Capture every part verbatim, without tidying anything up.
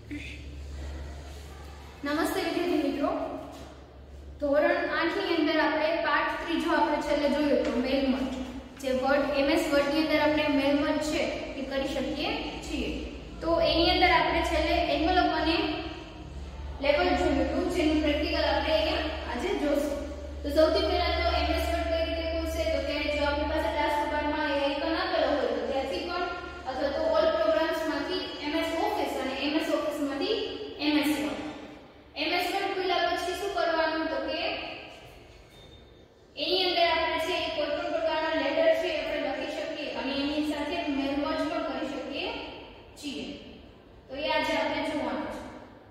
નમસ્તે વિદ્યાર્થી મિત્રો, ધોરણ આઠ ની અંદર આપણે પાઠ ત્રીજો આપણે છેલ્લે જોયું તો મેલ મર્જ, જે વર્ડ એમએસ વર્ડ ની અંદર આપણે મેલ મર્જ છે એ કરી શકીએ છીએ. તો એની અંદર આપણે છેલ્લે એન્વેલોપ અને લેબલ જોયું હતું, જેનું પ્રેક્ટિકલ આપણે અહીંયા આજે જોશું. તો સૌથી પહેલા તો એમએસ વર્ડ કઈ રીતે ખુલશે, તો કે જો આપણી પાસે ટાસ્ક બારમાં એ આઇકન આપેલો હોય તો ત્યાંથી પણ, અથવા તો ઓલ પ્રોગ્રામ્સ માંથી એમએસ ઓફિસ અને એમએસ ઓફિસ માંથી એમએસ વર્ડ. એમએસ વર્ડ ખુલ્યા પછી શું કરવાનું, તો કે એની અંદર આપણે છે કોઈ પણ પ્રકારના લેટર છે આપણે લખી શકીએ અને એની સાથે મેલ મર્જ પણ કરી શકીએ છીએ. તો એ આજે આપણે જોવાનું છે.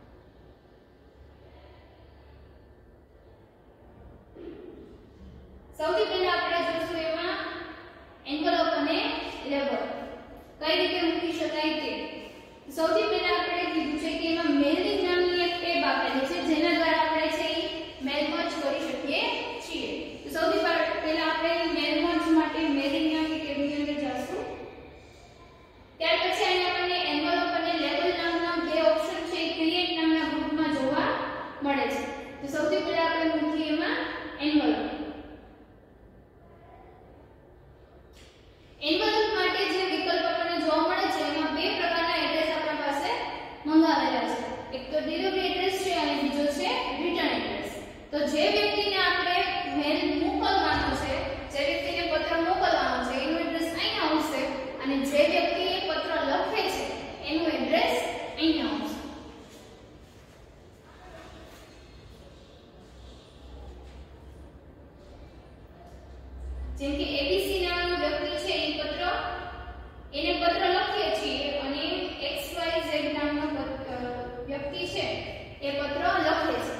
સૌથી પહેલા આપણે જોઈશું એમાં એન્વેલોપ અને લેબલ કઈ રીતે મૂકી શકાય તે. સૌથી પહેલા આપણે કીધું છે કે એમાં મેલિંગ નામની એક ટેબ આપેલી છે, જેના દ્વારા આપણે છે મેલ મર્જ કરી શકીએ છીએ. તો સૌથી પહેલા આપણે મેલ મર્જ માટે મેલિંગ નામની ટેબની અંદર જઈશું. ત્યાર પછી અહીં આપણને એન્વેલોપ અને લેબલ નામના બે ઓપ્શન છે ક્રિએટ નામના ગ્રુપમાં જોવા મળે છે. તો સૌથી પહેલા આપણે મૂકીએ એમાં એન્વેલોપ. એન્વેલોપ માટે જે વિકલ્પ આપણને જોવા મળે છે એમાં બે પ્રકારના એડ્રેસ આપણા પાસે મંગાવેલા છે. એક તો ડિલિવરી એડ્રેસ છે અને બીજો છે રિટર્ન એડ્રેસ. તો જે વ્યક્તિને આપણે મેલ મોકલવાનો છે, જે વ્યક્તિને પત્ર મોકલવાનો છે એનું એડ્રેસ અહીંયા આવશે, અને જે વ્યક્તિ એ પત્ર લખે છે એનું એડ્રેસ અહીંયા આવશે. જેમ કે એબીસી નામનો વ્યક્તિ છે એ પત્ર એને પત્ર લખીએ છીએ અને એક્સ વાય ઝેડ નામનો વ્યક્તિ છે એ પત્ર લખે છે.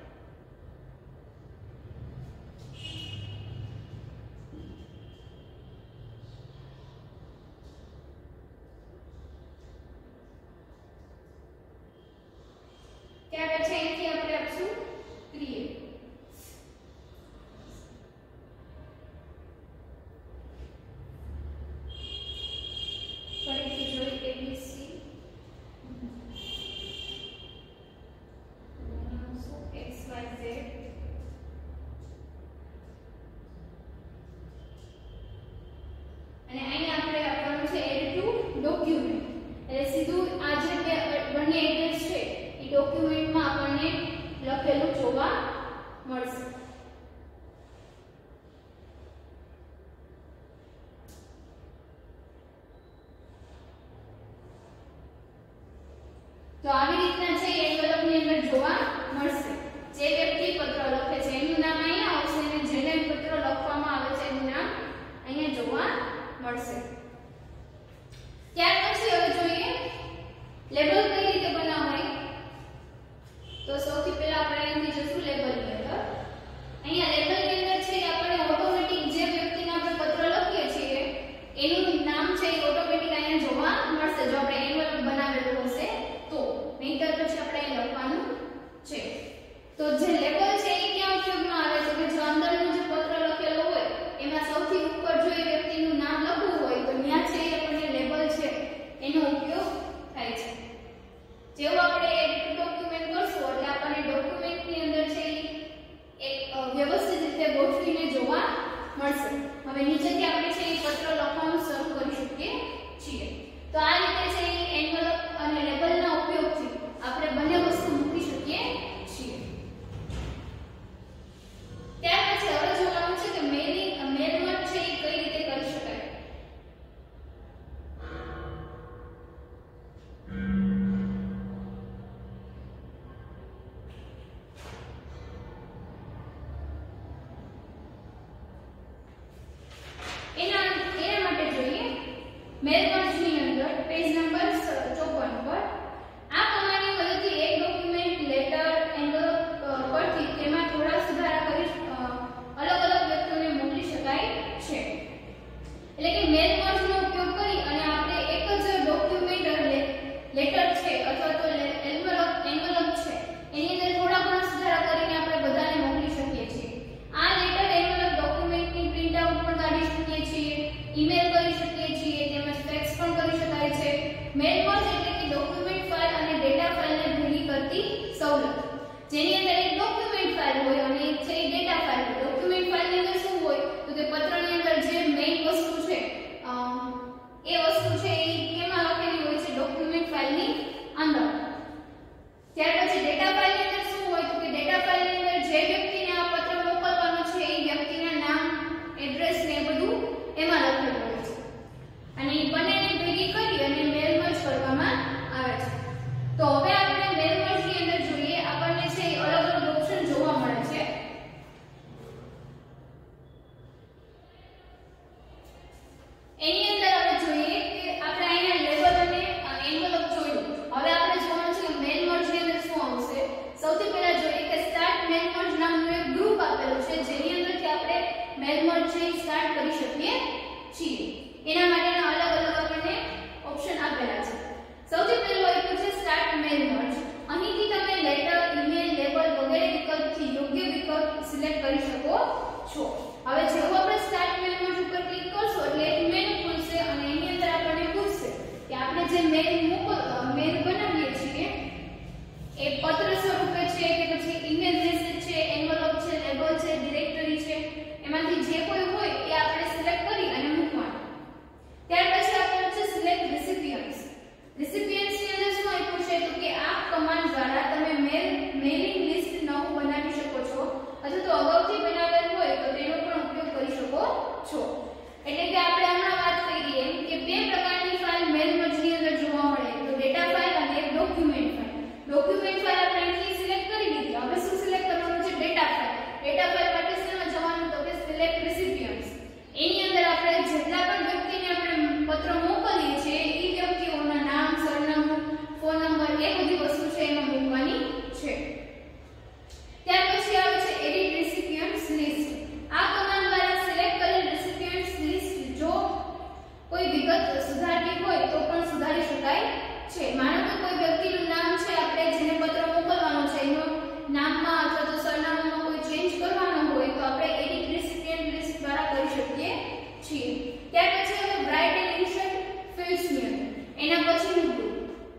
ત્યાર પછી અહીંથી આપણે આપશું ક્રિએટ. ફરીથી જોઈ એબીસી એક્સ વાય ઝેડ અને અહીંયા આપણે આપવાનું છે એડ ટુ ડોક્યુમેન્ટ. એટલે સીધું આ જે બંને એડ્રેસ છે એ ડોક્યુમેન્ટમાં આપણને લખેલું જોવા મળશે. તો આવી રીતના છે એન્વેલોપ ની અંદર જોવા મળશે. જે વ્યક્તિ પત્ર લખે છે એનું નામ અહીંયા આવશે અને જેને પત્ર લખવામાં આવે છે એનું નામ અહીંયા જોવા મળશે. ત્યાર પછી હવે જોઈએ લેબલ કઈ રીતે બનાવાય. તો સૌથી પહેલા આપણે અહીંથી જશું લેબલ ની અંદર. અહીંયા લેબલ ની અંદર છે આપણે ઓટોમેટિક જે વ્યક્તિને આપણે પત્ર લખીએ છીએ એનું નામ છે એ ઓટોમેટિક અહીંયા જોવા મળશે જો આપણે એન્વેલોપ બનાવેલું હશે તો. નહીંતર પછી આપણે અહીં લખવાનું છે. તો જે લેબલ છે એ ક્યાં ઉપયોગમાં આવે છે, કે જો અંદરનો જે પત્ર લખેલો હોય એમાં સૌથી ઉપર જો એ વ્યક્તિનું નામ લખવું હોય તો ત્યાં છે એ આપણને લેબલ છે એનો ઉપયોગ થાય છે. જેવું આપણે એડિટ ડોક્યુમેન્ટ કરશું એટલે આપણને ડોક્યુમેન્ટની અંદર છે એક વ્યવસ્થિત રીતે ગોઠવીને જોવા મળશે. હવે નીચેથી આપણે છે એ પત્ર લખવાનું શરૂ કરી શકીએ છીએ. તો આ રીતે છે એ એન્વેલોપ અને લેબલના ઉપયોગથી આપણે બંને વસ્તુ મૂકી શકીએ છીએ. ત્યાર પછી હવે જોવાનું છે કે મેલિંગ મેલ મર્જ છે એ કઈ રીતે કરી શકાય. છીએ। એના માટેના અલગ અલગ આપણને ઓપ્શન આપેલા છે। સૌથી પહેલું આપ્યું છે સ્ટાર્ટ મેલ મર્જ। અહીંથી તમે લેટર, ઈમેલ, લેબલ વગેરે વિકલ્પથી યોગ્ય વિકલ્પ સિલેક્ટ કરી શકો છો। હવે જેવું આપણે સ્ટાર્ટ મેલ મર્જ ઉપર ક્લિક કરશો એટલે એક મેનુ ખુલશે અને એની અંદર આપણને પૂછશે કે આપણે જે મેલ મોકલ મેલ બનાવીએ છીએ એ પત્ર સ્વરૂપે છે કે પછી ઈમેલ મેસેજ છે, એન્વેલોપ છે, લેબલ છે, ડિરેક્ટરી છે, એમાંથી જે કોઈ હોય એ આપણે સિલેક્ટ કરી અને મૂકવાનું। ત્યાર પછી આપણે છે સિલેક્ટ રેસિપિયન્ટ્સ। રેસિપિયન્ટ્સ ની અંદર શું આપ્યું છે તો કે આ કમાન્ડ દ્વારા તમે મેલ મેલિંગ લિસ્ટ નવું બનાવી શકો છો અથવા તો અગાઉથી બનાવેલ હોય તો તેનો પણ ઉપયોગ કરી શકો છો। એટલે કે આપણે હમણાં વાત કરી એમ કે બે પ્રકારની ફાઇલ મેલ મર્જની અંદર જોવા મળે તો ડેટા ફાઇલ અને એક ડોક્યુમેન્ટ ફાઇલ। ડોક્યુમેન્ટ ફાઇલ આપણે અહીંથી સિલેક્ટ કરી લીધી, હવે શું સિલેક્ટ કરવાનું છે ડેટા ફાઇલ। ડેટા ફાઇલ માટે શેમાં જવાનું તો કે સિલેક્ટ રેસિપિયન્ટ્સ। એની અંદર આપણે જેટલા પણ વ્યક્તિને આપણે પત્ર મોકલીએ છીએ એ વ્યક્તિઓના નામ, સરનામું, ફોન નંબર એ બધી વસ્તુ છે એમાં મૂકવાની છે। ત્યાર પછી આવે છે એડિટ રેસિપિયન્ટ્સ લિસ્ટ। આ કમાન્ડ દ્વારા સિલેક્ટ કરેલ રેસિપિયન્ટ્સ લિસ્ટ જો કોઈ વિગત સુધારવી હોય તો પણ સુધારી શકાય છે। માનો કે કોઈ વ્યક્તિનું નામ છે, આપણે જેને પત્ર મોકલવાનો છે એનું નામમાં અથવા તો સરનામામાં કોઈ ચેન્જ કરવાનો હોય તો આપણે એડિટ રેસિપિયન્ટ લિસ્ટ દ્વારા કરી શકીએ છીએ। ત્યાર પછી હવે રાઇટ એન્ડ ઇન્સર્ટ ફિલ્ડ્સ ની અંદર એના પછીનું ગ્રુપ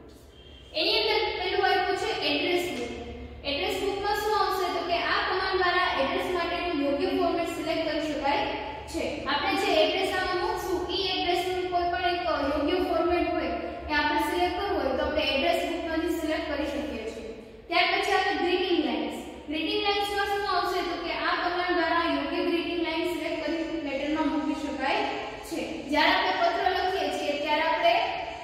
એની અંદર પહેલું આપ્યું છે એડ્રેસ બુક। એડ્રેસ બુકમાં શું આવશે તો કે આ કમાન્ડ દ્વારા એડ્રેસ માટેનું યોગ્ય ફોર્મેટ સિલેક્ટ કરી શકાય છે। આપણે જે એડ્રેસ આમાં મૂકશું એ એડ્રેસનું કોઈ પણ એક યોગ્ય ફોર્મેટ હોય એ આપણે સિલેક્ટ કરવું હોય તો આપણે એડ્રેસ બુકમાંથી સિલેક્ટ કરી શકીએ છીએ। ત્યાર પછી આપણે ગ્રીટિંગ લાઇન્સ। ગ્રીટિંગ લાઇન્સમાં શું આવશે તો કે આ કમાન્ડ દ્વારા યોગ્ય ગ્રીટિંગ લાઇન સિલેક્ટ કરી લેટરમાં મૂકી શકાય છે। જ્યારે આપણે પત્ર લખીએ છીએ ત્યારે આપણે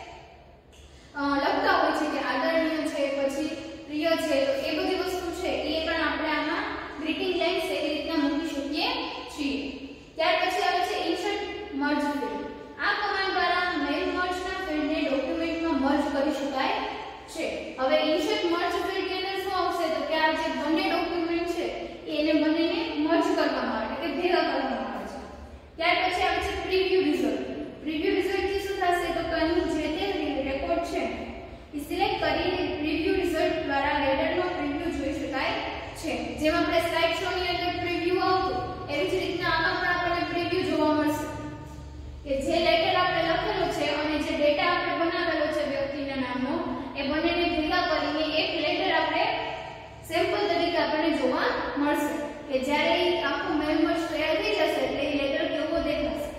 લખતા હોય છે કે આદરણીય છે, પછી પ્રિય છે, તો એ બધી વસ્તુ છે એ પણ આપણે આમાં ગ્રીટિંગ લાઇન્સ એવી રીતના મૂકી શકીએ છીએ। ત્યાર પછી આવે છે ઇન્સર્ટ મર્જ ફિલ્ડ। આ કમાન્ડ દ્વારા મેલ મર્જના ફિલ્ડને ડોક્યુમેન્ટમાં મર્જ કરી શકાય છે। હવે ઇન્સર્ટ મર્જ ફિલ્ડ ની અંદર શું આવશે તો કે આ જે બંને ડોક્યુમેન્ટ છે એને બંનેને મર્જ કરવામાં આવે કે ભેગા કરવામાં આવે છે। ત્યાર પછી આવે છે પ્રિવ્યુ રિઝલ્ટ। પ્રિવ્યુ રિઝલ્ટ થી શું થશે તો કે અહીં જે તે રેકોર્ડ છે એ સિલેક્ટ કરી પ્રિવ્યુ રિઝલ્ટ દ્વારા લેટરમાં પ્રિવ્યુ જોઈ શકાય છે। જેમ આપણે સ્લાઇડ શો ની અંદર પ્રિવ્યુ આવતું એવી જ રીતના આમાં પણ આપણને પ્રિવ્યુ જોવા મળશે કે જે લેટર આપણે લખેલો છે અને જે ડેટા આપણે બનાવેલો છે વ્યક્તિના નામનો એ બંનેને ભેગા કરીને એક લેટર આપણે સેમ્પલ તરીકે આપણને જોવા મળશે કે જ્યારે એ આખું મેલ મર્જ તૈયાર થઈ જશે એટલે એ લેટર કેવો દેખાશે।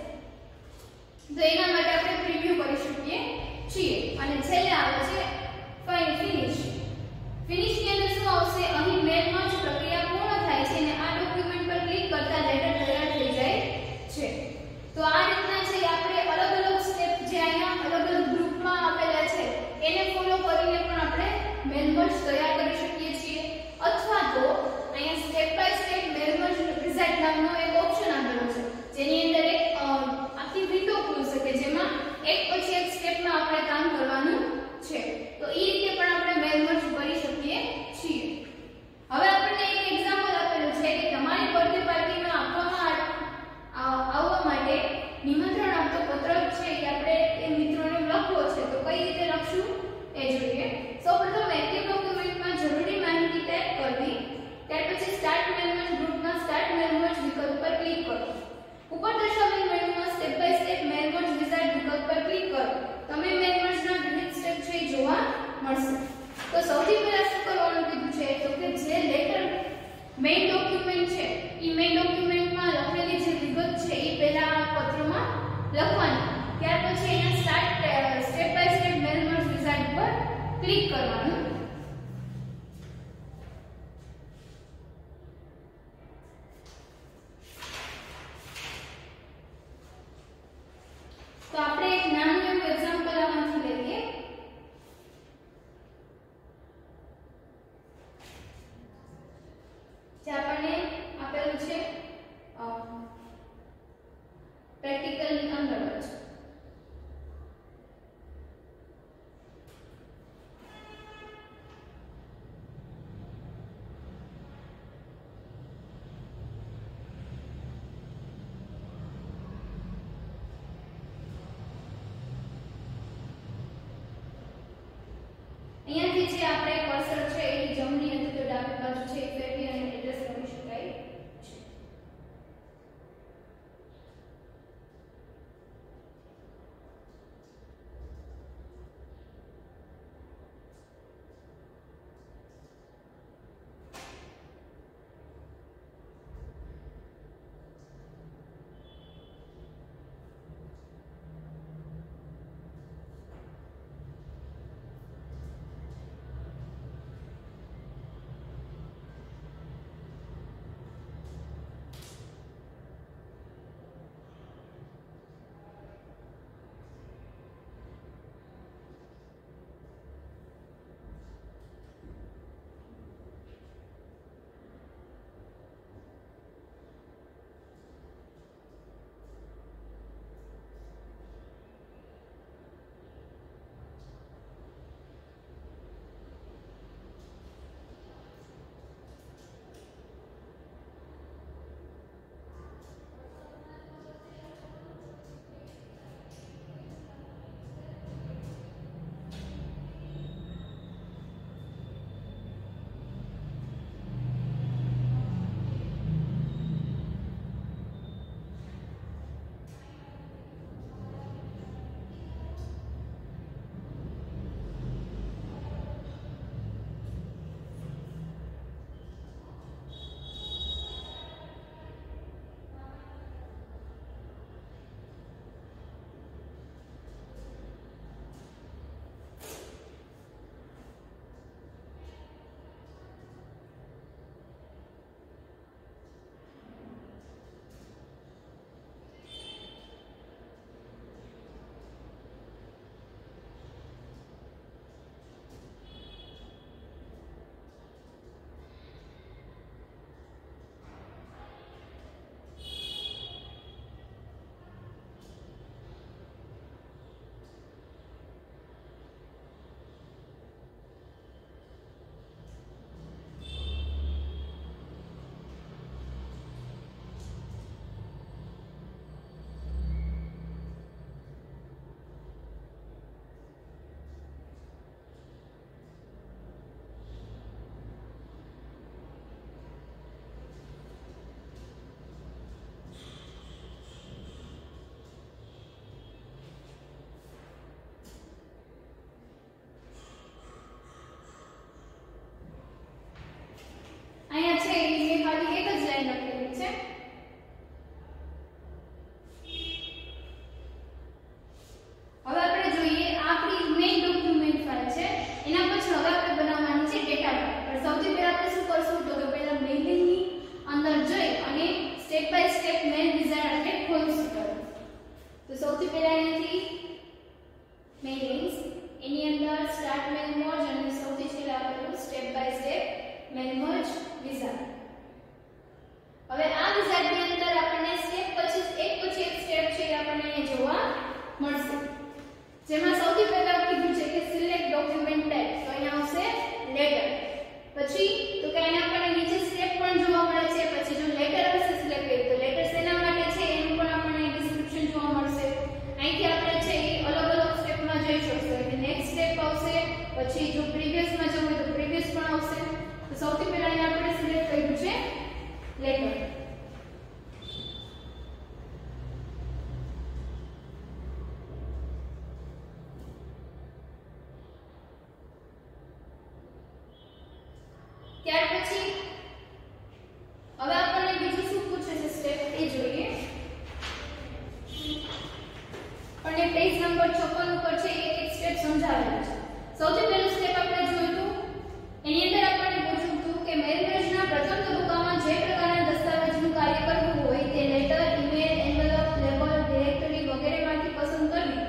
તો એના માટે આપણે પ્રિવ્યુ કરી શકીએ છીએ। અને છેલ્લે આવે છે ફાઇન ફિનિશ। ફિનિશ ની અંદર શું આવશે અહીં મેલ મર્જ પ્રક્રિયા પૂર્ણ થાય છે અને આ ડોક્યુમેન્ટ પર ક્લિક કરતા લેટર તૈયાર થઈ જાય છે। તો આ રીતના છે આપણે અલગ અલગ સ્ટેપ જે અહીંયા અલગ અલગ ગ્રુપમાં આપેલા છે એને ફોલો કરીને પણ આપણે મેલ મર્જ તૈયાર કરી શકીએ છીએ। અથવા તો અહીંયા step by step mail merge result નામનો એક ઓપ્શન આપેલો છે જેની અંદર એક આખી વિન્ડો ખુલશે કે જેમાં એક પછી એક સ્ટેપમાં આપણે કામ કરવાનું છે। તો એ રીતે પણ આપણે મેલ મર્જ કરી શકીએ છીએ। હવે આપણને એક એક્ઝામ્પલ આપેલું છે કે તમારી બર્થડે પાર્ટીમાં આપવામાં આવવા માટે નિમંત્રણ આપતો પત્ર છે એ આપણે એ મિત્રોને લખવો છે તો કઈ રીતે લખશું એ જોઈએ। સૌપ્રથમ એક્ટિવ ડોક્યુમેન્ટમાં જરૂરી માહિતી ટાઈપ કરવી, ત્યાર પછી સ્ટાર્ટ મેલ મર્જ ગ્રુપમાં સ્ટાર્ટ મેલ મર્જ વિકલ્પ પર ક્લિક કરો। ઉપર દર્શાવેલ મેનુમાં step by step mail merge wizard વિકલ્પ પર ક્લિક કરો। તમે મેલ મર્જના વિવિધ સ્ટેપ છે એ જોવા મળશે। તો સૌથી પહેલા શું કરવાનું કીધું છે તો કે જે લેટર મેઇન ડોક્યુમેન્ટ છે એ મેઇન ડોક્યુમેન્ટમાં લખેલી જે વિગત છે એ પહેલા પત્રમાં લખવાની, ત્યાર પછી એના start step by step mail merge wizard પર ક્લિક કરવાનું। તો આપણે એક નાનું એવું એક્ઝામ્પલ આમાંથી લઈએ। જે આપણને આપેલું છે પ્રેક્ટિકલ ની અંદર જ। ત્યાર પછી હવે આપણને બીજું શું પૂછે છે સ્ટેપ એ જોઈએ. અને પેજ નંબર છપ્પન ઉપર છે એક એક સ્ટેપ સમજાવેલા છે. સૌથી પહેલું સ્ટેપ આપણે જોયું હતું એની અંદર આપણને પૂછ્યું હતું કે મેરેજના પ્રથમ તબક્કામાં જે પ્રકારના દસ્તાવેજનું કાર્ય કરવું હોય તે letter, email, envelope, label, directory વગેરેમાંથી પસંદ કરવી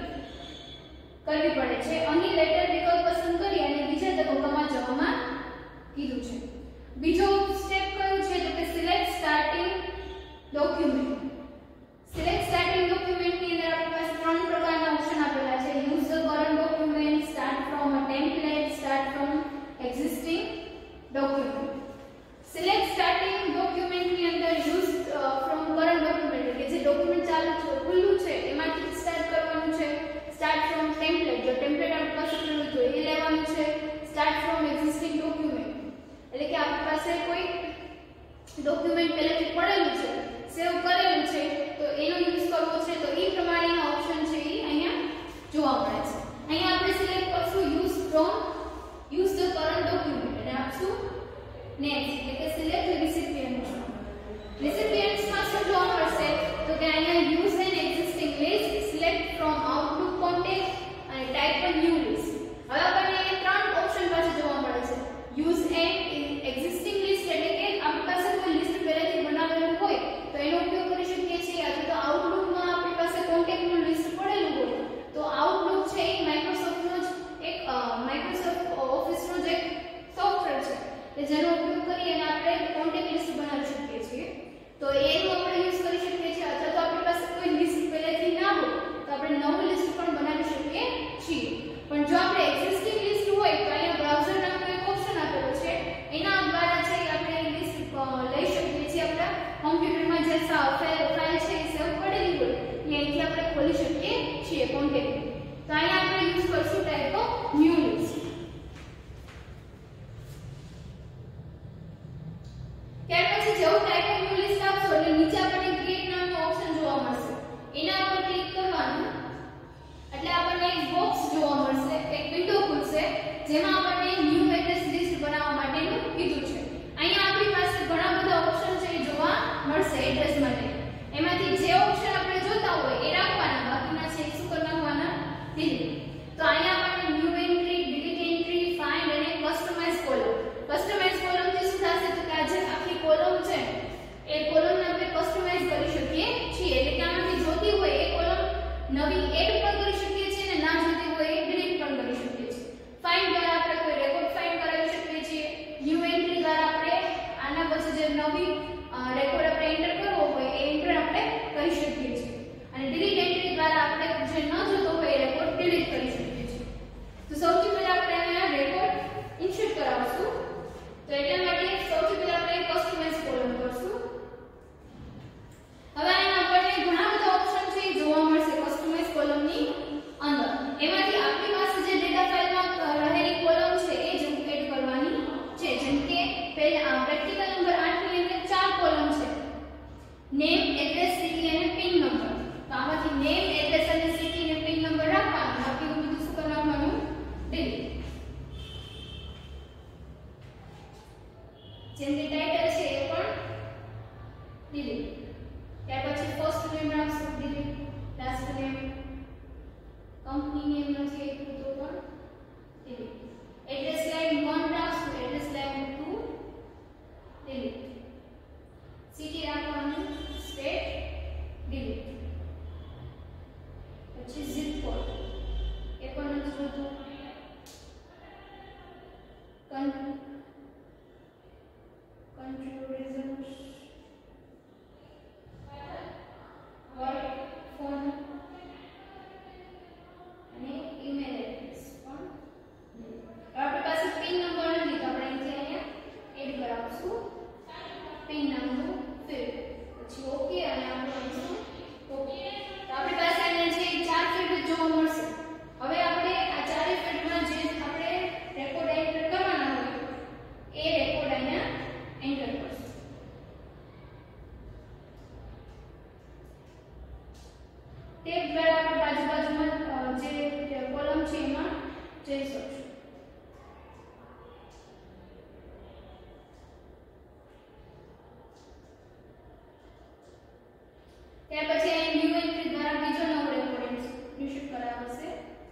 કરવી પડે છે. અહીં લેટર વિકલ્પ પસંદ કરી અને બીજા તબક્કામાં જવામાં કીધું છે. બીજો સ્ટેપ કયો છે તો કે select starting document. Select starting document ની અંદર આપણી પાસે ત્રણ પ્રકારના ઓપ્શન આપેલા છે. Use the current document, start from a template, start from existing document. Select starting document ની અંદર યુઝ ફ્રોમ કરન્ટ ડોક્યુમેન્ટ કે જે ડોક્યુમેન્ટ ચાલુ છે ખુલ્લું છે એમાંથી સ્ટાર્ટ કરવાનું છે. સ્ટાર્ટ ફ્રોમ ટેમ્પલેટ જો ટેમ્પલેટ આપણી પાસે ખુલ્લું છે એ લેવાનું છે. સ્ટાર્ટ ફ્રોમ એક્ઝિસ્ટિંગ ડોક્યુમેન્ટ એટલે કે આપણી પાસે કોઈ ડોક્યુમેન્ટ પહેલેથી પડેલું છે, સેવ કરેલું છે તો એનો યુઝ કરવો છે તો એ પ્રમાણેના ઓપ્શન છે એ અહીંયા જોવા મળે છે. અહીંયા આપણે સિલેક્ટ કરશું use from use the current document અને આપશું નેક્સ્ટ એટલે કે સિલેક્ટ રિસિપિયન્ટ. રિસિપિયન્ટ્સ માં શું જોવા મળશે તો કે અહીંયા use an existing list, select from Outlook contact અને ટાઈપ અ ન્યૂ લિસ્ટ. હવે આપણને અહીંયા ત્રણ ઓપ્શન પાસે જોવા મળે છે. યુઝ એન એક્ઝિસ્ટિંગ લિસ્ટ એટલે કે આપણી પાસે કોઈ લિસ્ટ પહેલેથી બનાવેલું હોય તો એનો ઉપયોગ કરી શકીએ છીએ. અથવા તો આઉટલુક માં આપણી પાસે કોન્ટેક્ટ નું લિસ્ટ પડેલું હોય તો આઉટલુક છે એ માઇક્રોસોફ્ટ નો જ એક માઇક્રોસોફ્ટ ઓફિસ નો જ એક સોફ્ટવેર છે કે જેનો ઉપયોગ કરી અને આપણે કોન્ટેક્ટ લિસ્ટ બનાવી શકીએ છીએ. તો એનો આપણે યુઝ કરી શકીએ છીએ. અથવા તો આપણી પાસે કોઈ લિસ્ટ પહેલેથી ના હોય તો આપણે નવું લિસ્ટ પણ બનાવી શકીએ છીએ. પણ જો આપણે એક્ઝિસ્ટિંગ લિસ્ટ હોય તો અહીંયા બ્રાઉઝર નામનો એક ઓપ્શન આપેલો છે એના દ્વારા છે આપણે લિસ્ટ લઈ શકીએ છીએ. આપણા કોમ્પ્યુટરમાં જે ફાઇલ છે એ સેવ કરેલી હોય અહીંથી આપણે ખોલી શકીએ છીએ કોન્ટેક્ટ. તો અહીંયા આપણે યુઝ કરશું ટાઈપ ઓફ ન્યૂ લિસ્ટ. ત્યાર પછી જેવું ટાઈપ ઓફ ન્યૂ લિસ્ટ આપશો એટલે નીચે આપણને ક્રિએટ નામનો ઓપ્શન જોવા મળશે. એના ઉપર ક્લિક કરવાનું એટલે આપણને એક બોક્સ જોવા મળશે, એક વિન્ડો ખુલશે જેમાં આપણને ન્યૂ એડ્રેસ લિસ્ટ બનાવવા માટેનું કીધું છે. અહીંયા આપણી પાસે ઘણા બધા ઓપ્શન છે એ જોવા મળશે એડ્રેસ માટે. એમાંથી જે ઓપ્શન આપણે જોતા હોય એ રાખવાના, બાકીના છે શું કરી નાખવાના ડિલીટ. તો અહીંયા આપણને new entry, delete entry, find અને કસ્ટમાઇઝ કોલમ. કસ્ટમાઇઝ કોલમ થી શું થશે તો કે આ જે આખી કોલમ છે એ કોલમને આપણે કસ્ટમાઇઝ કરી શકીએ છીએ. એટલે કે આમાંથી જોતી હોય એ કોલમ નવી એડ પણ કરી શકીએ છીએ અને ના જોતી હોય એ ડિલીટ પણ કરી શકીએ છીએ. ફાઇન્ડ દ્વારા આપણે કોઈ રેકોર્ડ ફાઇન્ડ કરાવી શકીએ છીએ. ન્યૂ એન્ટ્રી દ્વારા આપણે આના પછી જે નવી રેકોર્ડ આપણે એન્ટર કરવો હોય એ એન્ટર આપણે કરી શકીએ છીએ. અને ડિલીટ એન્ટ્રી દ્વારા આપણે જે ન જોતો હોય એ રેકોર્ડ ડિલીટ કરી શકીએ છીએ. તો સૌથી પહેલા આપણે અહીંયા રેકોર્ડ ઇન્સર્ટ કરાવશું. તો એટલા માટે સૌથી પહેલા આપણે કસ્ટમાઇઝ કોલમ કરશું. હવે અહીંયા આપણને ઘણા બધા ઓપ્શન છે એ જોવા મળશે કસ્ટમાઇઝ કોલમની અંદર. એમાંથી આપણી પાસે જે ડેટા ફાઇલમાં રહેલી કોલમ છે એ જ એડ કરવાની છે. જેમ કે પહેલા પ્રેક્ટિકલ નંબર આઠ ની અંદર ચાર કોલમ છે. નેમ, એડ્રેસ, સિટી અને પિન નંબર. તો આમાંથી નેમ, એડ્રેસ અને સિટી અને પિન નંબર રાખવાનો. બાકીનું બધું શું કરી નાખવાનું ડિલીટ. જેમ કે ટાઇટલ છે એ પણ ડિલીટ. ત્યાર પછી ફર્સ્ટ નેમ રાખશું delete, last name, company name નથી એટલું તો પણ ડિલીટ. એડ્રેસ લાઇન એક રાખશું, એડ્રેસ લાઇન બે ડિલીટ. સિટી રાખવાનું સ્ટેટ ડિલીટ. પછી zip code એ પણ નથી જોતું. Country country origin, work, phone અને ઈમેલ એડ્રેસ પણ. આપણી પાસે પિન નંબર નથી તો આપણે અહીંથી અહીંયા એડ કરાવશું પિન નામનું ફિલ્ડ. પછી ઓકે અને આપણે અહીંથી ઓકે. તો આપણી પાસે અહીંયા છે ચાર ફિલ્ડ જોવા મળશે. હવે આપણે આ ચારે ફિલ્ડમાં જે આપણે રેકોર્ડ એન્ટર કરવાના હોય ત્યાર પછી અહીં ન્યુ એન્ટ્રી દ્વારા બીજો નવો રેકોર્ડ ઇન્સર્ટ કરાવશે.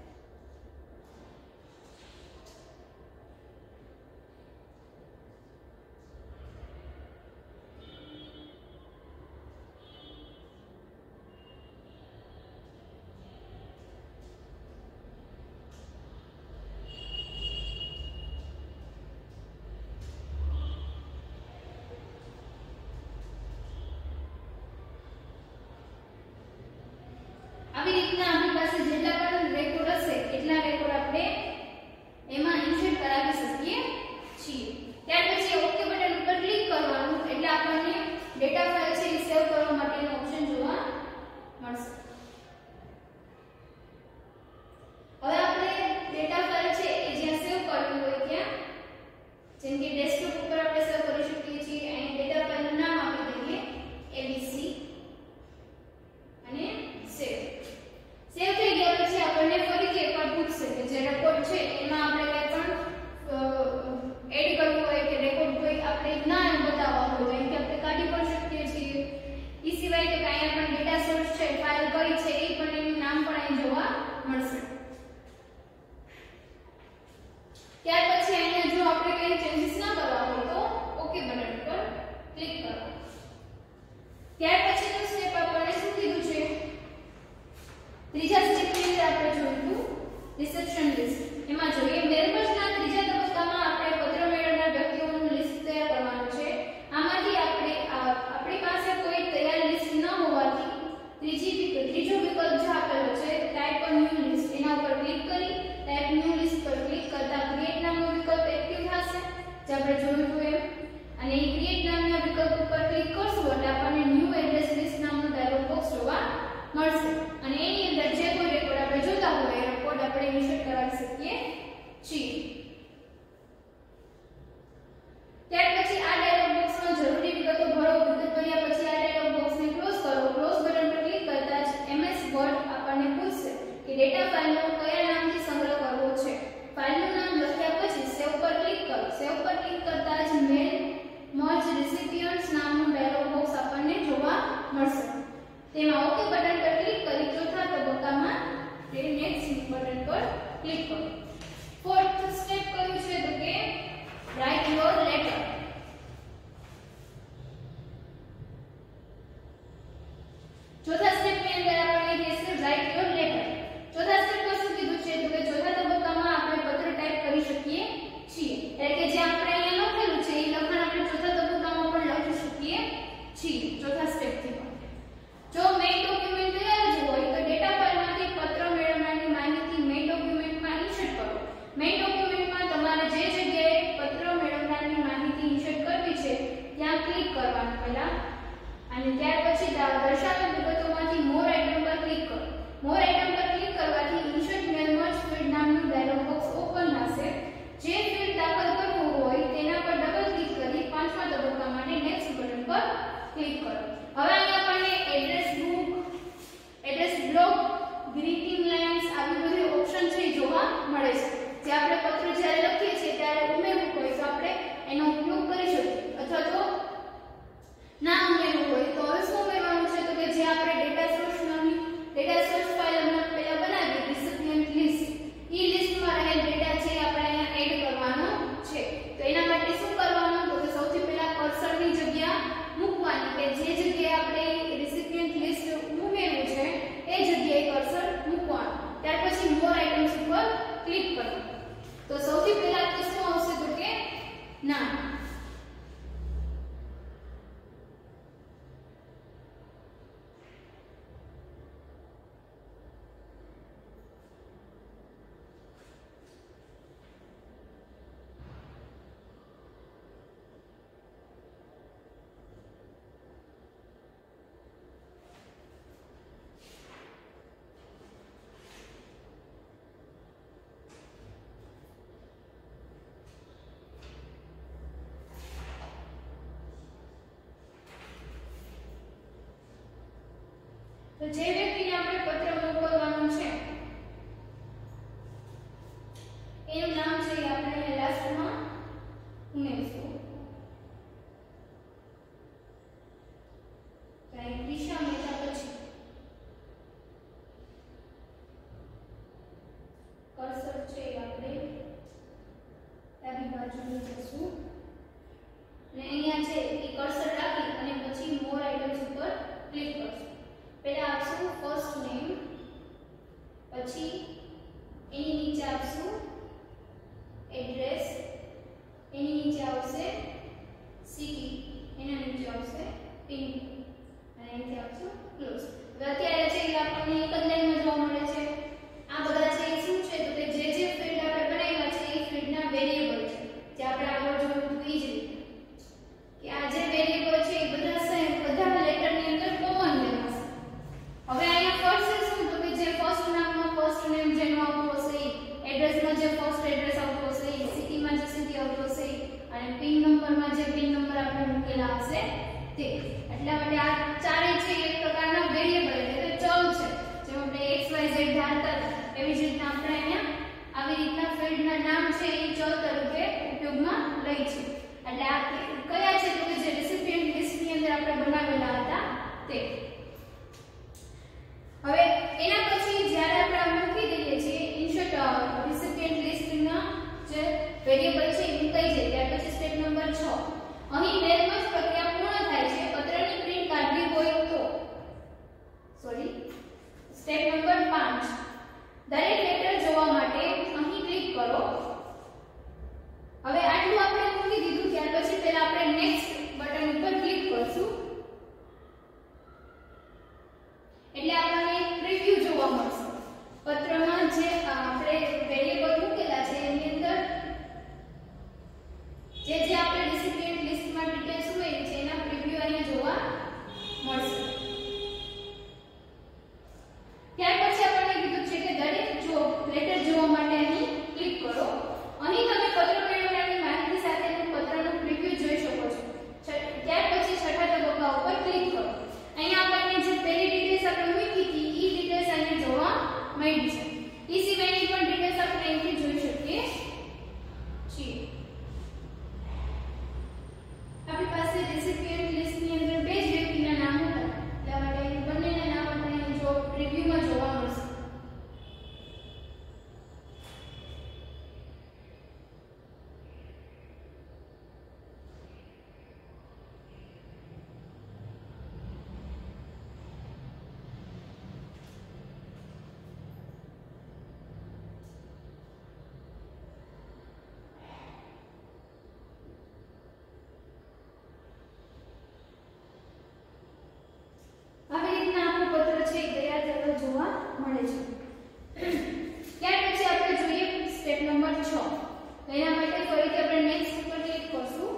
આવી રીતના આપણી પાસે જેટલા પણ રેકોર્ડ હશે એટલા રેકોર્ડ આપણે એમાં ઇન્સર્ટ કરાવી શકીએ છીએ. ત્યાર પછી ઓકે બટન ઉપર ક્લિક કરવાનું એટલે આપણને ડેટા ફાઇલ છે એ સેવ કરવા માટેનો ઓપ્શન જોવા મળશે. હવે આપણે ડેટા ફાઇલ છે એ જ્યાં સેવ કરવી હોય ત્યાં, જેમ કે ડેસ્કટોપ ઉપર આપણે સેવ કરી શકીએ છીએ. અહીં ડેટા ફાઇલનું નામ આપી દઈએ એબીસી અને સેવ. સેવ થઈ ગયા પછી આપણને ફરીથી એકવાર પૂછશે કે જે રેકોર્ડ છે એમાં આપણે કંઈ પણ એડ કરવું હોય કે રેકોર્ડ કોઈ આપણે ના બતાવવા હોય તો એમ કે આપણે કાઢી પણ શકીએ છીએ. એ સિવાય કે કાંઈ પણ ડેટા સોર્સ છે ફાઇલ કઈ છે એ પણ એનું નામ પણ અહીં જોવા મળશે. ત્યાર પછી અહીંયા જો આપણે કંઈ ચેન્જીસ ના કરવા હોય તો ઓકે બટન પર ક્લિક કરો. ત્યાર પછીનું સ્ટેપ આપણને શું કીધું છે? ત્રીજા સ્ટેપની અંદર આપણે જોયું રિસેપ્શન લિસ્ટ. એમાં જોઈએ મેમ્બર્સના ત્રીજા તબક્કામાં આપણે પત્ર મેળવનાર વ્યક્તિઓનું લિસ્ટ તૈયાર કરવાનું છે. આમાંથી આપણે આપણી પાસે કોઈ તૈયાર લિસ્ટ ન હોવાથી ત્રીજી વિકલ્પ ત્રીજો વિકલ્પ જે આપેલો છે ટાઈપ અ ન્યૂ લિસ્ટ, એના ઉપર ક્લિક કરી ટાઈપ ન્યૂ લિસ્ટ પર ક્લિક કરતા ક્રિએટ નામનો વિકલ્પ એક્ટિવ થશે જે આપણે જોયું હતું એમ. અને એ ક્રિએટ નામના વિકલ્પ ઉપર ક્લિક કરશું એટલે આપણને ન્યૂ એડ્રેસ લિસ્ટ નામનું ડાયલોગ બોક્સ જોવા મળશે. અને એની અંદર જે કોઈ રેકોર્ડ આપણે જોતા હોય એ રેકોર્ડ આપણે ઇન્સર્ટ કરાવી શકીએ છીએ. ત્યાર પછી આ ડાયલોગ બોક્સમાં જરૂરી વિગતો ભરો. વિગત ભર્યા પછી આ ડાયલોગ બોક્સને ક્લોઝ કરો. ક્લોઝ બટન પર ક્લિક કરતા જ એમએસ વર્ડ આપણને પૂછશે કે ડેટા ફાઇલનો કયા નામથી સંગ્રહ કરવો છે. ફાઇલનું નામ લખ્યા પછી સેવ પર ક્લિક કરો. સેવ પર ક્લિક કરતા જ મેલ મર્જ રેસિપિયન્ટ્સ નામનું ડાયલોગ બોક્સ આપણને જોવા મળશે. તેમાં ઓકે બટન પર ક્લિક કરી ચોથા તબક્કામાં તે નેક્સ્ટ બટન પર ક્લિક કરો. ફોર્થ સ્ટેપ કયું છે તો કે રાઇટ યોર લેટર. ચોથા સ્ટેપની અંદર આપણને કહેશે રાઇટ યોર લેટર. ચોથા સ્ટેપમાં શું કીધું છે તો કે ચોથા તબક્કામાં આપણે પત્ર ટાઈપ કરી શકીએ છીએ. એટલે કે જે આપણે અહીંયા લખેલું છે એ લખાણ આપણે ચોથા તબક્કામાં પણ લખી શકીએ છીએ ચોથા સ્ટેપથી. જો મેઇન ડોક્યુમેન્ટ તૈયાર જ હોય તો ડેટા ફાઇલમાંથી પત્ર મેળવનારની માહિતી મેઇન ડોક્યુમેન્ટમાં ઇન્સર્ટ કરો. મેઇન ડોક્યુમેન્ટમાં તમારે જે જગ્યાએ પત્ર મેળવનારની માહિતી ઇન્સર્ટ કરવી છે ત્યાં ક્લિક કરવાનું પહેલા, અને ત્યાર પછી દર્શાવેલ વિગતોમાંથી મોર આઇટમ પર ક્લિક કરો. મોર આઇટમ પર ક્લિક કરવાથી ઇન્સર્ટ મેલ મર્જ ફીલ્ડ નામનું ડાયલોગ બોક્સ ઓપન થશે. જે ફીલ્ડ દાખલ કરવું હોય તેના પર ડબલ ક્લિક કરી પાંચમા તબક્કા માટે નેક્સ્ટ બટન પર ક્લિક કરો. હવે અહીં આપણને address book, address block, greeting lines આવી બધી ઓપ્શન છે જોવા મળે છે. જે આપણે પત્ર જ્યારે લખીએ છીએ ત્યારે ઉમેરવું હોય તો આપણે એનો ઉપયોગ કરી શકીએ, અથવા તો ના ઉમેરવું હોય તો હવે શું ઉમેરવાનું છે તો કે જે આપણે ડેટા સોર્સ નામની ડેટા સોર્સ ફાઇલ હમણાં પહેલા બનાવી રિસિપિયન્ટ લિસ્ટ, ઈ લિસ્ટમાં રહેલ ડેટા છે આપણે અહીંયા એડ કરવાનો છે. તો એના માટે શું કરવાનું તો કે સૌથી પહેલા કર્સરની જગ્યા મૂકવાની કે જે જગ્યાએ આપણે રિસિપિયન્ટ લિસ્ટ ઉમેરવું છે એ જગ્યાએ કર્સર મૂકવાનું. ત્યાર પછી મોર આઇટમ્સ ઉપર ક્લિક કરવાનું. તો સૌથી પહેલા તો શું આવશે તો કે નામ. તો જે વ્યક્તિને આપણે પત્ર મોકલવાનું છે એનું નામ છે એ આપણે લાસ્ટમાં ઉમેરીશું. તો દિશા મહેતા પછી બાજુ લઈ જશું અને અહીંયા છે એ કર્સર રાખી અને પછી મોર આઇટમ્સ ઉપર ક્લિક કરશું. પહેલા આપશું ફર્સ્ટ નેમ, પછી એની નીચે આપશું એડ્રેસ, એની નીચે આવશે સિટી, એના નીચે આવશે પિન અને અહીંથી આપશું ક્લોઝ. હવે અત્યારે છે એ આપણને એક જ લાઈનમાં જોવા મળે છે. આ બધા છે એ શું છે તો કે જે જે ફિલ્ડ આપણે બનાવ્યા છે એ ફિલ્ડના વેરીએબલ છે, જે આપણે આગળ જોયું હતું એ જ રીતે કે આ જે વેરીએબલ છે એ બધા સેમ બધા લેટરની અંદર કોમન લેવાશે. હવે અહીંયા ફર્સ્ટ શું તો કે જે ફર્સ્ટ નામમાં ફર્સ્ટ નેમ જેનું આવતું હશે એ, એડ્રેસમાં જે ફર્સ્ટ એડ્રેસ આવતું હશે એ, સિટીમાં જે સિટી આવતું હશે એ, અને પિન નંબરમાં જે પિન નંબર આપણે મૂકેલા હશે તે. એટલા માટે આ ચારે છે એક પ્રકારના વેરીએબલ એટલે કે ચલ છે, જેમ આપણે x y z ધારતા એવી જ રીતના આપણે અહીંયા આવી રીતના ફિલ્ડના નામ છે એ ચલ તરીકે ઉપયોગમાં લઈ છે. એટલે આ કયા છે તો કે જે રેસિપિયન્ટ લિસ્ટની અંદર આપણે બનાવેલા હતા તે. હવે એના પછી જ્યારે આપણે મૂકી દઈએ છીએ ઇન્સર્ટ રેસિપિયન્ટ લિસ્ટના જે વેરીએબલ છે એ મૂકાઈ જાય ત્યાર પછી સ્ટેપ નંબર છ, અહીં મેલમર્જ પ્રક્રિયા પૂર્ણ થાય છે. પત્રની પ્રિન્ટ કાઢવી હોય તો સોરી સ્ટેપ નંબર પાંચ, દરેક લેટર જોવા માટે અહીં ક્લિક કરો. હવે આટલું આપણે મૂકી દીધું ત્યાર પછી પહેલા આપણે નેક્સ્ટ બટન ઉપર ક્લિક કરશું એટલે આપણને એક પ્રિવ્યુ જોવા મળશે. પત્રમાં જે આપણે વેરીએબલ મૂકેલા છે એની અંદર જે જે આપણે રેસિપિયન્ટ લિસ્ટમાં ડિટેલ્સ ઉમેરી છે એના પ્રિવ્યુ અહીંયા જોવા મળશે. ત્યાર પછી આપણને કીધું છે કે દરેક જો લેટર જોવા માટે અહીં ક્લિક કરો. અહીં તમે પત્ર મેળવવાની માહિતી સાથેનું પત્રનું પ્રિવ્યુ જોઈ શકો છો. ત્યાર પછી છઠ્ઠા તબક્કા ઉપર ક્લિક કરો. અહીંયા આપણને જે પહેલી ડિટેલ્સ આપણે મૂકી હતી એ ડિટેલ્સ અહીંયા જોવા મળી છે. એ સિવાયની પણ ડિટેલ્સ આપણે અહીંથી જોઈ શકીએ છીએ. આપણી પાસે રેસિપિયન્ટ લિસ્ટની અંદર બે જ વ્યક્તિના નામ હતા, એટલા માટે બંનેના નામ આપણે જો પ્રિવ્યુમાં જોવા મળશે. જોવા મળે છે. ત્યાર પછી આપણે જોઈએ સ્ટેપ નંબર છ. એના માટે ફરીથી આપણે નેક્સ્ટ ઉપર ક્લિક કરશું.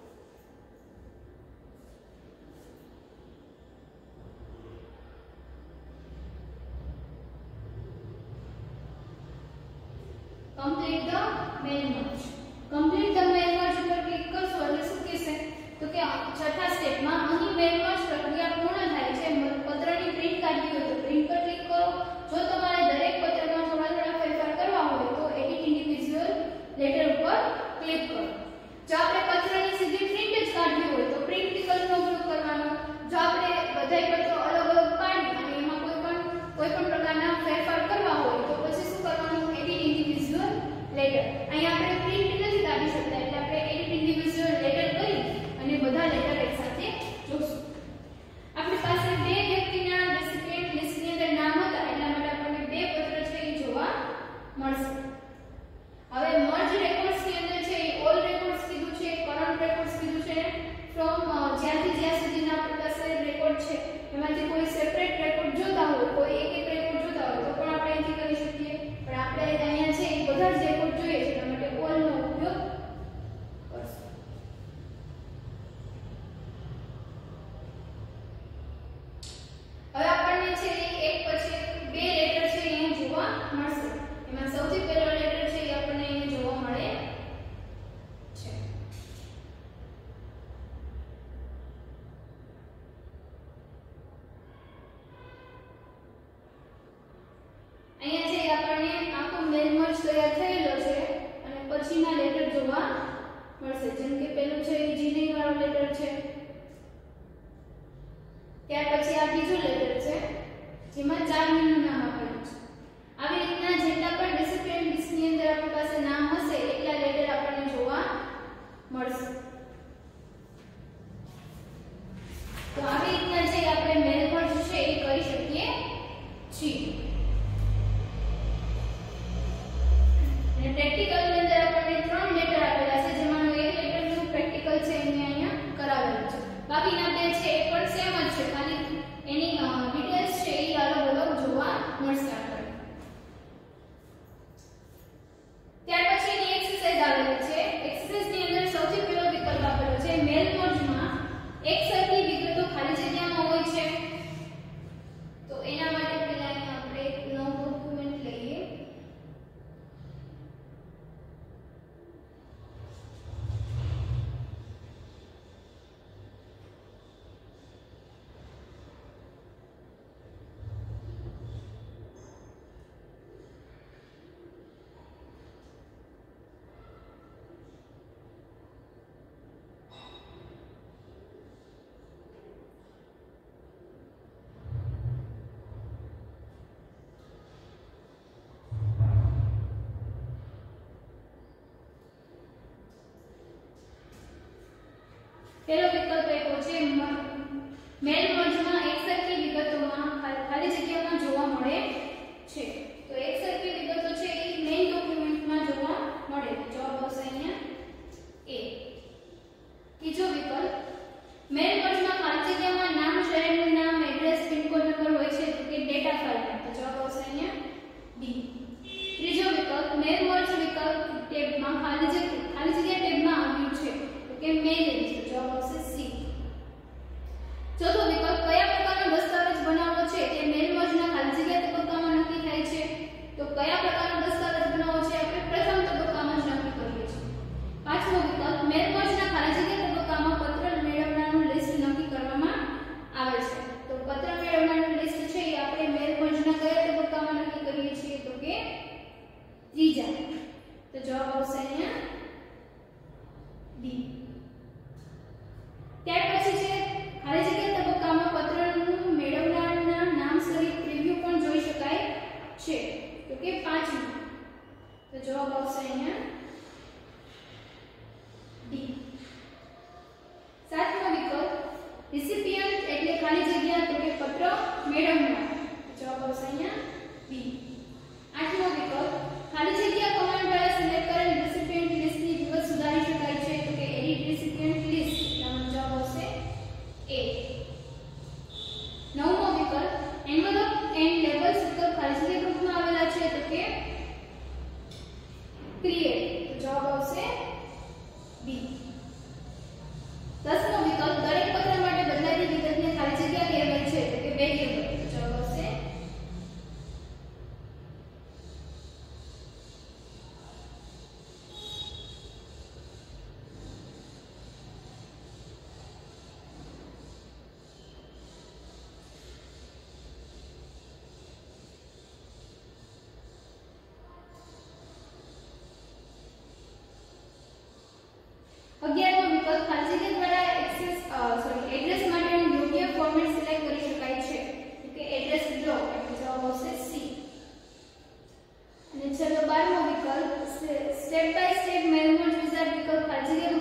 Complete the mail merge. Complete the mail merge ઉપર ક્લિક કરશો એટલે શું કહેશે તો કે છઠ્ઠા સ્ટેપમાં અહીં મેલ મર્જ પ્રક્રિયા પૂર્ણ થાય છે. પત્રની પ્રિન્ટ કાઢવી હોય તો પ્રિન્ટ પર ક્લિક કરો. જો તમારે દરેક પત્રમાં થોડા થોડા ફેરફાર કરવા હોય તો એડિટ ઇન્ડિવિડ્યુઅલ લેટર ઉપર ક્લિક કરો. જો આપણે પત્રની સીધી પ્રિન્ટ જ કાઢવી હોય તો પ્રિન્ટ વિકલ્પનો ઉપયોગ કરવાનો. જો આપણે બધાય પત્રો અલગ અલગ પાડી અને એમાં કોઈ પણ કોઈ પણ પ્રકારના ફેરફાર કરવા હોય તો પછી શું કરવાનું, એડિટ ઇન્ડિવિડ્યુઅલ લેટર. અહીંયા આપણે પ્રિન્ટ નથી કાઢી શકતા એટલે આપણે એડિટ ઇન્ડિવિડ્યુઅલ લેટર કરી અને બધા લેટર એકસાથે જોડશું. આપણી પાસે બે વ્યક્તિના રેસિપિયન્ટ લિસ્ટની અંદર નામ હતા એટલા માટે આપણને બે પત્ર છે એ જોવા મળશે. હવે મર્જ રેકોર્ડ્સની અંદર છે એ ઓલ રેકોર્ડ્સ કીધું છે, કરન્ટ રેકોર્ડ્સ કીધું છે. ફ્રોમ જ્યાંથી જ્યાં સુધીના આપણી પાસે રેકોર્ડ છે એમાંથી કોઈ સેપરેટ રેકોર્ડ જોતા હોય, કોઈ એક એક રેકોર્ડ જોતા હોય તો પણ આપણે અહીંથી કરી શકીએ. પણ આપણે અહીંયા છે એ બધા જ રેકોર્ડ જોઈએ છે એટલા માટે ઓલ નો ઉપયોગ કરશું. હવે આપણને છે એક પછી બે લેટર છે અહીંયા જોવા મળશે. એમાં સૌથી પહેલો લેટર છે એ આપણને અહીંયા જોવા મળે છે. અહીંયા છે આપણને આખો મેલ મર્જ તૈયાર થયેલો છે અને પછીના લેટર જોવા મળશે. જેમ કે પહેલું છે એ જીનિંગ વાળો લેટર છે. ત્યાર પછી આ બીજો લેટર છે જેમાં ચાર મીનું નામ આપેલું છે. આવી રીતના જેટલા પણ રેસિપિયન્ટ લિસ્ટની અંદર આપણી પાસે નામ હશે એટલા લેટર આપણને જોવા મળશે। તો આવી રીતના જે આપણે મેલ મર્જ છે એ કરી શકીએ છીએ। અને પ્રેક્ટિકલ ની અંદર આપણને ત્રણ લેટર આપેલા છે, જેમાંનો એક લેટર નું પ્રેક્ટિકલ છે એને અહીંયા કરાવેલું છે, બાકીના બે છે એ પણ સેમ જ છે, ખાલી એની ડિટેલ્સ છે એ અલગ અલગ જોવા મળશે આપણને। ત્યાર પછીની એક્સરસાઇઝ આવેલી છે। એક્સરસાઇઝ ની અંદર સૌથી પહેલો વિકલ્પ આપેલો છે મેલ મર્જમાં એક સરખી વિગતો ખાલી જગ્યામાં હોય છે। તો એના માટે પહેલા અહીંયા આપણે એક નવો ડોક્યુમેન્ટ લઈએ। પહેલો વિકલ્પ આપ્યો છે મેલ મર્જમાં એકસરખી વિગતોમાં ખાલી જગ્યામાં જોવા મળે છે। તો એકસરખી વિગતો છે એ મેઇન ડોક્યુમેન્ટમાં જોવા મળે, જવાબ આવશે અહીંયા એ। ત્રીજો વિકલ્પ મેલ મર્જમાં ખાલી જગ્યામાં નામ, શહેરનું નામ, એડ્રેસ, પિન કોડ નંબર હોય છે, તો કે ડેટા ફાઇલમાં, તો જવાબ આવશે અહીંયા બી। ત્રીજો વિકલ્પ મેલ મર્જ વિકલ્પ ટેબમાં ખાલી જગ્યા ખાલી જગ્યા ટેબમાં આવ્યું છે, તો કે મેલ લિસ્ટ, જવાબ આવશે સી। ચોથો વિકલ્પ કયા પ્રકારનો દસ્તાવેજ બનાવવો છે તે મેલ મર્જના ખાલી જગ્યા તબક્કામાં નક્કી થાય છે, તો કયા પ્રકારનો દસ્તાવેજ બનાવવો છે આપણે પ્રથમ તબક્કામાં જ નક્કી કરીએ છીએ। પાંચમો વિકલ્પ મેલ મર્જના ખાલી જગ્યા તબક્કામાં પત્ર મેળવનારનું લિસ્ટ નક્કી કરવામાં આવે છે, તો પત્ર મેળવનારનું લિસ્ટ છે એ આપણે મેલ મર્જના કયા તબક્કામાં નક્કી કરીએ છીએ, તો કે ત્રીજા, તો જવાબ આવશે અહીંયા ડી। ત્યાર પછી છે ખાલી જગ્યા તબક્કામાં પત્રનું મેળવનારના નામ સહિત પ્રિવ્યુ પણ જોઈ શકાય છે, તો કે પાંચમું, તો જવાબ આવશે અહીંયા ડી। સાતમો વિકલ્પ રિસિપિયન્ટ એટલે ખાલી જગ્યા, તો કે પત્ર મેળવનાર, જવાબ આવશે અહીંયા બી। આઠમો વિકલ્પ ખાલી જગ્યા કમાન્ડ દ્વારા સિલેક્ટ કરેલ રિસિપિયન્ટ લિસ્ટની વિગત સુધારી શકાય છે, તો કે એડિટ રિસિપિયન્ટ લિસ્ટ, જવાબ આવશે એ। નવમો વિકલ્પ એન્વેલોપ એન્ડ લેબલ્સ વિકલ્પ ખાલી જગ્યા ગ્રુપમાં આવેલા છે, તો કે ક્રિએટ, તો જવાબ આવશે બી। દસમો વિકલ્પ દરેક પત્ર માટે બદલાતી વિગતને ખાલી જગ્યા કહેવાય છે, તો કે વેરિયેબલ, તો જવાબ આવશે અગિયારમો વિકલ્પ ખાલી જગ્યા દ્વારા એક્સેસ સોરી એડ્રેસ માટેનું યોગ્ય ફોર્મેટ સિલેક્ટ કરી શકાય છે, તો કે એડ્રેસ બ્લોક, એટલે જવાબ આવશે સી। અને છેલ્લો બારમો વિકલ્પ step by step mail merge wizard વિકલ્પ ખાલી જગ્યા